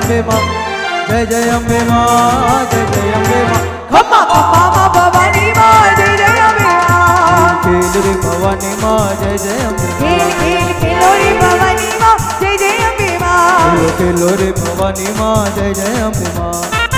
अम्बे माँ, जय जय अम्बे माँ, जय जय अम्बे माँ। खम्मा खम्मा माँ भवानी माँ, जय जय अम्बे माँ। खेल रे भवानी माँ, जय जय अम्बे माँ। खेल खेल खेलो रे भवानी माँ, जय जय अम्बे माँ। खेलो खेलो रे भवानी माँ, जय जय अम्बे माँ।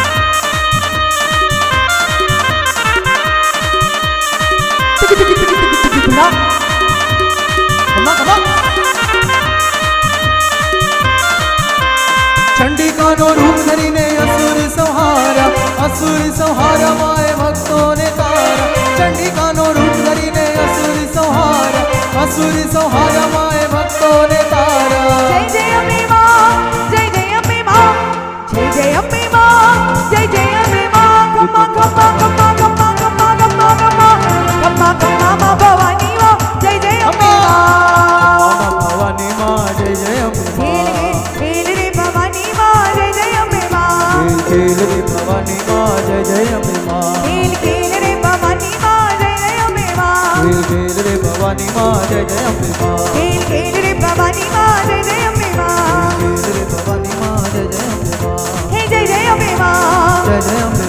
चंडिका नो रूप धरीने असुर संहारा, असुर संहारा माए भक्तों ने तारा। चंडिका नो रूप धरीने असुर संहारा, असुर संहारा माए भक्तों ने तारा। जय जय अम्बे माँ, जय जय अम्बे माँ, जय जय अम्बे माँ, जय जय अम्बे माँ। खम्मा खम्मा खम्मा खम्मा खम्मा खम्मा खम्मा खम्मा खम्मा माँ भवानी माँ, जय जय अम्बे माँ। भवानी माँ, जय जय अम्बे माँ। खेल रे भवानी माँ, जय जय अम्बे माँ। खेल रे भवानी माँ, जय जय अम्बे माँ। खेल रे भवानी माँ, जय जय अम्बे माँ। खेल रे भवानी माँ, जय जय अम्बे माँ। खेल रे भवानी माँ, जय जय अम्बे माँ। खेल रे भवानी माँ, जय जय अम्बे माँ। हे जय जय अम्बे माँ, जय जय अम्बे